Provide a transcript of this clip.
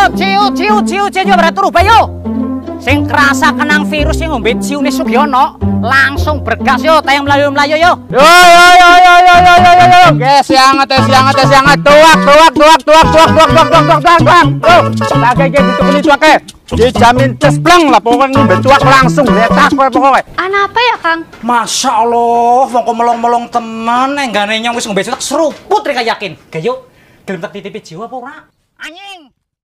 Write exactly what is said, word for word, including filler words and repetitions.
ciu ciu ciu ciu ora turu bayo. Sing kerasa kenang virus yang ngombe ciune Sugiono langsung bergas yo tayang melayu-melayu yo. Yo yo yo yo yo yo yo yo yo. Guys, siangat siangat siangat tuak tuak tuak tuak tuak tuak tuak tuak tuak tuak tuak. Yo, lagi ge ditukuni tuake. Dijamin cespleng lah pokoknya ngombe tuak langsung letak kowe pokoke. Ana apa ya, Kang? Masya Allah, wong kok melong-melong temen enggane nyong wis ngombe tuak seruput rek yakin. Gayo, gelem tak titipi jiwa apa ora? Anjing.